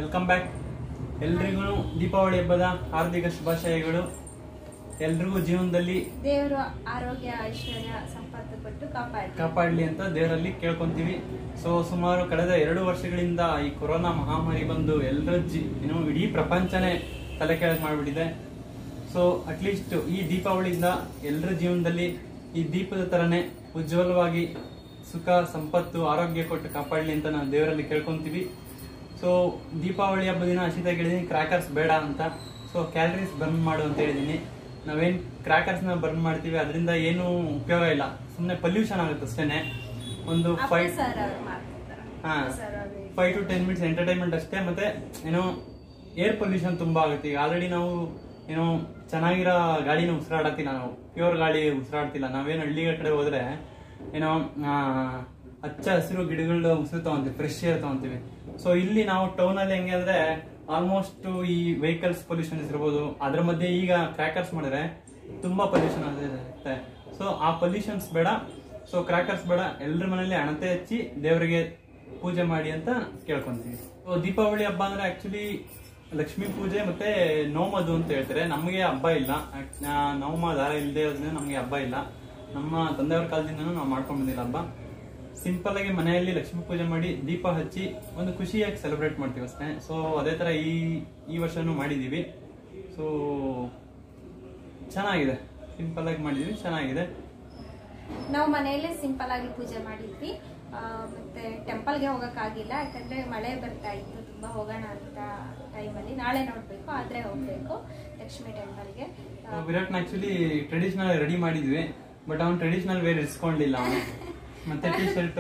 Welcome back. ಎಲ್ರಿಗೂ ದೀಪಾವಳಿ ಹಬ್ಬದ ಹಾರ್ದಿಕ ಶುಭಾಶಯಗಳು. ಎಲ್ರಿಗೂ ಜೀವನದಲ್ಲಿ ದೇವರು ಆರೋಗ್ಯ ಐಶ್ವರ್ಯ ಸಂಪತ್ತು ಕೊಟ್ಟು ಕಾಪಾಡಲಿ ಅಂತ ದೇವರಲ್ಲಿ ಕೇಳ್ಕೊಂತೀವಿ. ಸೊ ಸುಮಾರು ಕಳೆದ 2 ವರ್ಷಗಳಿಂದ ಈ ಕೊರೋನಾ ಮಹಾಮಾರಿ ಬಂದು ಎಲ್ಲರ ಇಡೀ ಪ್ರಪಂಚನೇ ತಲೆ ಕೆಳಗೆ ಮಾಡಿಬಿಟ್ಟಿದೆ. ಸೊ ಅಟ್ಲೀಸ್ಟ್ ಈ ದೀಪಾವಳಿಯಿಂದ ಎಲ್ಲರ ಜೀವನದಲ್ಲಿ ಈ ದೀಪದ ತರನೇ ಉಜ್ವಲವಾಗಿ ಸುಖ ಸಂಪತ್ತು ಆರೋಗ್ಯ ಕೊಟ್ಟು ಕಾಪಾಡಲಿ ಅಂತ ನಾವು ದೇವರಲ್ಲಿ ಕೇಳ್ಕೊಂತೀವಿ. ಸೊ ದೀಪಾವಳಿ ಹಬ್ಬ ದಿನ ಹಸಿತಾಗಿ ಹೇಳಿದೀನಿ ಕ್ರ್ಯಾಕರ್ಸ್ ಬೇಡ ಅಂತ. ಸೊ ಕ್ಯಾಲರೀಸ್ ಬರ್ನ್ ಮಾಡು ಅಂತ ಹೇಳಿದೀನಿ. ನಾವೇನ್ ಕ್ರ್ಯಾಕರ್ಸ್ನ ಬರ್ನ್ ಮಾಡ್ತೀವಿ ಅದರಿಂದ ಏನು ಉಪಯೋಗ ಇಲ್ಲ, ಸುಮ್ಮನೆ ಪೊಲ್ಯೂಷನ್ ಆಗುತ್ತೆ ಅಷ್ಟೇನೆ. ಒಂದು 5 to 10 minutes ಎಂಟರ್ಟೈನ್ಮೆಂಟ್ ಅಷ್ಟೇ. ಮತ್ತೆ ಏನೋ ಏರ್ ಪೊಲ್ಯೂಷನ್ ತುಂಬಾ ಆಗುತ್ತೆ. ಈಗ ಆಲ್ರೆಡಿ ನಾವು ಏನೋ ಚೆನ್ನಾಗಿರೋ ಗಾಳಿನ ಉಸಿರಾಡತ್ತಿಲ್ಲ, ನಾವು ಪ್ಯೂರ್ ಗಾಳಿ ಉಸಿರಾಡ್ತಿಲ್ಲ. ನಾವೇನು ಹಳ್ಳಿಗಳ ಕಡೆ ಹೋದ್ರೆ ಏನೋ ಹಚ್ಚ ಹಸಿರು ಗಿಡಗಳ ಉಸಿರು ತಗೊಂತೀವಿ, ಫ್ರೆಶ್ ಏರ್ ತಗೊಂತೀವಿ. ಸೊ ಇಲ್ಲಿ ನಾವು ಟೌನ್ ಅಲ್ಲಿ ಹೆಂಗೆ ಅಂದ್ರೆ ಆಲ್ಮೋಸ್ಟ್ ಈ ವೆಹಿಕಲ್ಸ್ ಪೊಲ್ಯೂಷನ್ ಇರ್ಬೋದು, ಅದ್ರ ಮಧ್ಯೆ ಈಗ ಕ್ರ್ಯಾಕರ್ಸ್ ಮಾಡಿದ್ರೆ ತುಂಬಾ ಪೊಲ್ಯೂಷನ್ ಆಗುತ್ತೆ. ಸೊ ಆ ಪೊಲ್ಯೂಷನ್ಸ್ ಬೇಡ, ಸೊ ಕ್ರ್ಯಾಕರ್ಸ್ ಬೇಡ. ಎಲ್ಲರ ಮನೇಲಿ ಹಣತೆ ಹಚ್ಚಿ ದೇವರಿಗೆ ಪೂಜೆ ಮಾಡಿ ಅಂತ ಕೇಳ್ಕೊಂತೀವಿ. ಸೊ ದೀಪಾವಳಿ ಹಬ್ಬ ಅಂದ್ರೆ ಆಕ್ಚುಲಿ ಲಕ್ಷ್ಮೀ ಪೂಜೆ ಮತ್ತೆ ನೋಮದು ಅಂತ ಹೇಳ್ತಾರೆ. ನಮಗೆ ಹಬ್ಬ ಇಲ್ಲ, ನವಮ ದಾರ ಇಲ್ಲದೆ ಇರೋದ್ರಿಂದ ನಮಗೆ ಹಬ್ಬ ಇಲ್ಲ. ನಮ್ಮ ತಂದೆಯವ್ರ ಕಾಲದಿಂದನೂ ನಾವು ಮಾಡ್ಕೊಂಡ್ ಬಂದಿಲ್ಲ ಹಬ್ಬ. ಸಿಂಪಲ್ ಆಗಿ ಮನೆಯಲ್ಲಿ ಲಕ್ಷ್ಮೀ ಪೂಜೆ ಮಾಡಿ ದೀಪ ಹಚ್ಚಿ ಒಂದು ಖುಷಿಯಾಗಿ ಸೆಲೆಬ್ರೇಟ್ ಮಾಡ್ತೀವಿ ಅಷ್ಟೇ. ಸೊ ಅದೇ ತರ ಈ ವರ್ಷನೂ ಮಾಡಿದೀವಿ. ಸೊ ಚೆನ್ನಾಗಿದೆ, ಸಿಂಪಲ್ ಆಗಿ ಮಾಡಿದೀವಿ, ಚೆನ್ನಾಗಿದೆ. ನಾವು ಮನೆಯಲ್ಲೇ ಸಿಂಪಲ್ ಆಗಿ ಪೂಜೆ ಮಾಡಿದ್ವಿ. ಮತ್ತೆ ಟೆಂಪಲ್ಗೆ ಹೋಗಕ್ಕಾಗಿಲ್ಲ, ಯಾಕಂದ್ರೆ ಮಳೆ ಬರ್ತಾ ಇತ್ತು ತುಂಬಾ. ಹೋಗೋಣ ಅಂತ ಟೈಮಲ್ಲಿ ನಾಳೆ ನೋಡ್ಬೇಕು, ಆದ್ರೆ ಹೋಗ್ಬೇಕು ಲಕ್ಷ್ಮಿ ಟೆಂಪಲ್ಗೆ. ವಿರಾಟ್ನ ಆಕ್ಚುಲಿ ಟ್ರೆಡಿಷನಲ್ ರೆಡಿ ಮಾಡಿದ್ವಿ, ಬಟ್ ಅವ್ನು ಟ್ರೆಡಿಷನಲ್ ವೇರ್ ಇಸ್ಕೊಂಡಿಲ್ಲ. ಅವನು ಮತ್ತೆ ಟಿ ಶರ್ಟ್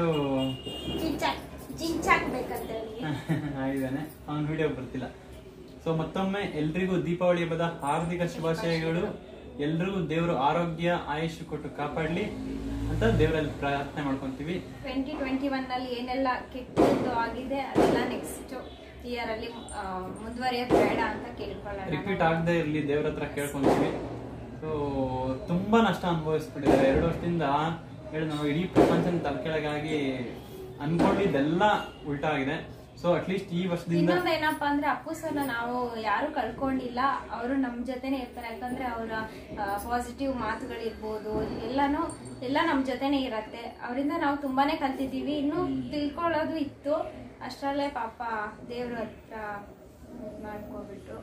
ಆಗಿದ್ದಾನೆ, ಅವನ ವಿಡಿಯೋ ಬರ್ತಿಲ್ಲ. ಸೊ ಮತ್ತೊಮ್ಮೆ ಎಲ್ರಿಗೂ ದೀಪಾವಳಿ ಹಬ್ಬದ ಹಾರ್ದಿಕ ಶುಭಾಶಯಗಳು. ಎಲ್ರಿಗೂ ದೇವರು ಆರೋಗ್ಯ ಆಯುಷ್ ಕೊಟ್ಟು ಕಾಪಾಡ್ಲಿ ಅಂತ ದೇವರಲ್ಲಿ ಪ್ರಾರ್ಥನೆ ಮಾಡ್ಕೊಂತೀವಿ. 2021 ನಲ್ಲಿ ಏನೆಲ್ಲ ಕೆಟ್ಟದ್ದು ಆಗಿದೆ ಅದೆಲ್ಲ ನೆಕ್ಸ್ಟ್ ಇಯರ್ ಅಲ್ಲಿ ಮುಂದುವರಿಯೋದು ಬೇಡ ಅಂತ ಕೇಳ್ಕೊಳ್ಳೋಣ. ರಿಪೀಟ್ ಆಗದೆ ಇರ್ಲಿ ದೇವ್ರ ಹತ್ರ ಕೇಳ್ಕೊಂತೀವಿ. ಸೊ ತುಂಬಾ ನಷ್ಟ ಅನುಭವಿಸ್ಬಿಟ್ಟಿದ್ದಾರೆ 2 ವರ್ಷದಿಂದ. ಹೇಳಿ ನಾವು ಇಡೀ ಪ್ರಪಂಚನ ತಲೆಕೆಳಗಾಗಿ ಅನ್ಕೊಂಡಿದ್ದೆಲ್ಲ ಉಲ್ಟಾ ಆಗಿದೆ. ಸೊ ಅಟ್ಲೀಸ್ಟ್ ಈ ವರ್ಷದಿಂದ ಇನ್ನೊಂದು ಏನಪ್ಪಾ ಅಂದ್ರೆ ಅಪ್ಪು ಸರ್ನ ನಾವು ಯಾರು ಕಳ್ಕೊಂಡಿಲ್ಲ, ಅವರು ನಮ್ ಜೊತೆನೆ ಇರ್ತಾರೆ. ಯಾಕಂದ್ರೆ ಅವರ ಪಾಸಿಟಿವ್ ಮಾತುಗಳಿರ್ಬೋದು ಎಲ್ಲ ನಮ್ ಜೊತೆನೆ ಇರತ್ತೆ. ಅವರಿಂದ ನಾವು ತುಂಬಾನೇ ಕಲ್ತಿದೀವಿ, ಇನ್ನು ತಿಳ್ಕೊಳ್ಳೋದು ಇತ್ತು. ಅಷ್ಟರಲ್ಲೇ ಪಾಪ ದೇವ್ರ ಹತ್ರ ಮಾಡ್ಕೊಬಿಟ್ಟು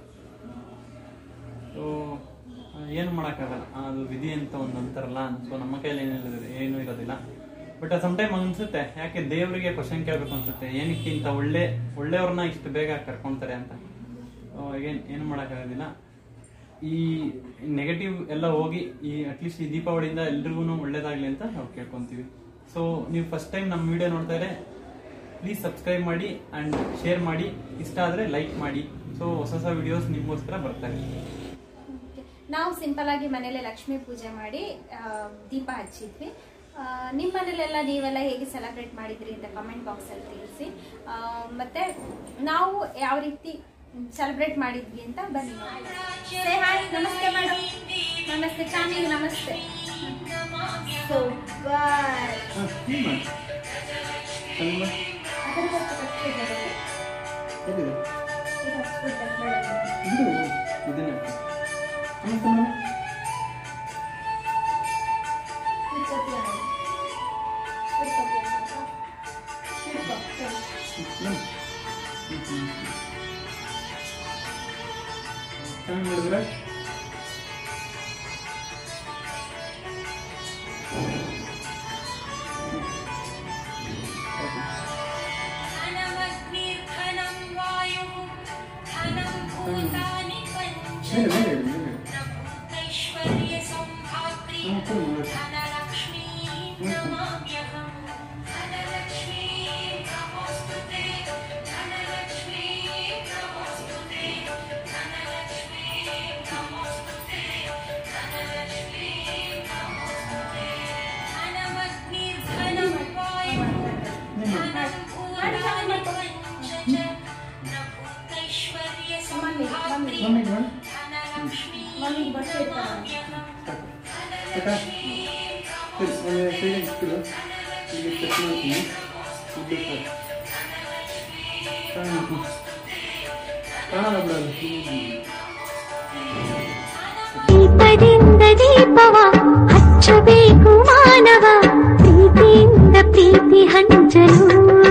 ಏನು ಮಾಡೋಕ್ಕಾಗಲ್ಲ, ಅದು ವಿಧಿ ಅಂತ ಒಂದು ಅಂತಾರಲ್ಲ. ಸೊ ನಮ್ಮ ಕೈಯಲ್ಲಿ ಏನು ಇರೋದಿಲ್ಲ. ಬಟ್ ಸಮ್ಟೈಮ್ ಅನ್ಸುತ್ತೆ ಯಾಕೆ ದೇವರಿಗೆ ಕ್ವಶನ್ ಕೇಳ್ಬೇಕು ಅನ್ಸುತ್ತೆ, ಏನಕ್ಕೆ ಇಂತ ಒಳ್ಳೆಯವ್ರನ್ನ ಇಷ್ಟು ಬೇಗ ಕರ್ಕೊಂತಾರೆ ಅಂತ. ಏನು ಮಾಡೋಕ್ಕಾಗೋದಿಲ್ಲ. ಈ ನೆಗೆಟಿವ್ ಎಲ್ಲ ಹೋಗಿ ಈ ಅಟ್ಲೀಸ್ಟ್ ಈ ದೀಪಾವಳಿಯಿಂದ ಎಲ್ರಿಗೂ ಒಳ್ಳೇದಾಗ್ಲಿ ಅಂತ ನಾವು ಕೇಳ್ಕೊಂತೀವಿ. ಸೊ ನೀವು ಫಸ್ಟ್ ಟೈಮ್ ನಮ್ಮ ವಿಡಿಯೋ ನೋಡ್ತಾ ಇದ್ರೆ ಪ್ಲೀಸ್ ಸಬ್ಸ್ಕ್ರೈಬ್ ಮಾಡಿ ಅಂಡ್ ಶೇರ್ ಮಾಡಿ, ಇಷ್ಟ ಆದ್ರೆ ಲೈಕ್ ಮಾಡಿ. ಸೊ ಹೊಸ ವಿಡಿಯೋಸ್ ನಿಮಗೋಸ್ಕರ ಬರ್ತಾರೆ. ನಾವು ಸಿಂಪಲ್ ಆಗಿ ಮನೇಲೆ ಲಕ್ಷ್ಮೀ ಪೂಜೆ ಮಾಡಿ ದೀಪ ಹಚ್ಚಿದ್ವಿ. ನಿಮ್ಮ ಮನೇಲೆಲ್ಲ ನೀವೆಲ್ಲ ಹೇಗೆ ಸೆಲೆಬ್ರೇಟ್ ಮಾಡಿದ್ರಿ ಅಂತ ಕಮೆಂಟ್ ಬಾಕ್ಸ್ ಅಲ್ಲಿ ತಿಳಿಸಿ. ಮತ್ತೆ ನಾವು ಯಾವ ರೀತಿ ಸೆಲೆಬ್ರೇಟ್ ಮಾಡಿದ್ವಿ ಅಂತ ಬನ್ನಿ. ಹಾಯ್, ನಮಸ್ತೆ ಮೇಡಮ್, ನಮಸ್ತೆ ಚಾಮಿಂಗ್, ನಮಸ್ತೆ. So bye. ದೀಪದಿಂದ ದೀಪವ ಹಚ್ಚಬೇಕು ಮಾನವ ಪ್ರೀತಿಯಿಂದ ಪ್ರೀತಿ ಹಂಚಲು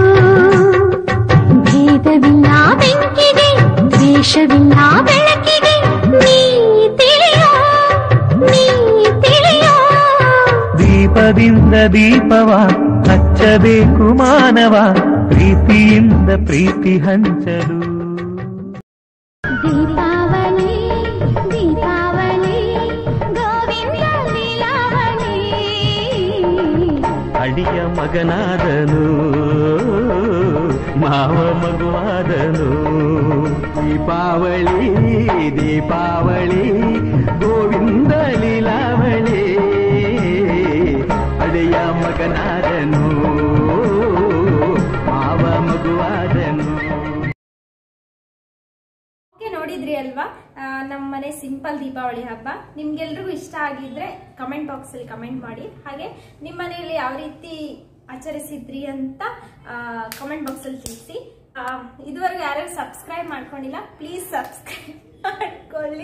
ಭೇದವಿಲ್ಲ ಬೆಂಕಿಗೆ ದ್ವೇಷವಿಲ್ಲ ಬೆಳಕಿಗೆ ನೀ ತಿಳಿಯೋ ದೀಪದಿಂದ ದೀಪವ ಹಚ್ಚಬೇಕು ಮಾನವ ಪ್ರೀತಿಯಿಂದ ಪ್ರೀತಿ ಹಂಚಲು ದೀಪಾವಳಿ ದೀಪಾವಳಿ ಗೋವಿಂದ ಲೀಲಾವಳಿ ಅಡಿಯ ಮಗನಾದನು ಮಾವ ಮಗುವಾದನು ದೀಪಾವಳಿ ದೀಪಾವಳಿ ಗೋವಿಂದ ಲೀಲಾವಳಿ ಅಡಿಯ ಮಗನಾದನು ಮಾವ ಮಗುವಾದನು. ನೋಡಿದ್ರಿ ಅಲ್ವಾ ನಮ್ಮ ಮನೆ ಸಿಂಪಲ್ ದೀಪಾವಳಿ ಹಬ್ಬ. ನಿಮ್ಗೆಲ್ರಿಗೂ ಇಷ್ಟ ಆಗಿದ್ರೆ ಕಮೆಂಟ್ ಬಾಕ್ಸ್ ಅಲ್ಲಿ ಕಮೆಂಟ್ ಮಾಡಿ. ಹಾಗೆ ನಿಮ್ಮ ಮನೆಯಲ್ಲಿ ಯಾವ ರೀತಿ ಆಚರಿಸಿದ್ರಿ ಅಂತ ಕಮೆಂಟ್ ಬಾಕ್ಸ್ ಅಲ್ಲಿ ತಿಳಿಸಿ. ಇದುವರೆಗೂ ಯಾರ್ಯಾರು ಸಬ್ಸ್ಕ್ರೈಬ್ ಮಾಡ್ಕೊಂಡಿಲ್ಲ ಪ್ಲೀಸ್ ಸಬ್ಸ್ಕ್ರೈಬ್ ಮಾಡ್ಕೊಳ್ಳಿ.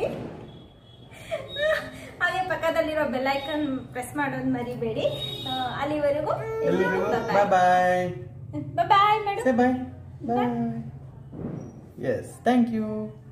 ಹಾಗೆ ಪಕ್ಕದಲ್ಲಿರೋ ಬೆಲ್ ಐಕಾನ್ ಪ್ರೆಸ್ ಮಾಡೋದು ಮರಿಬೇಡಿ. ಅಲ್ಲಿವರೆಗೂ bye bye bye madam. Bye bye. Yes, thank you.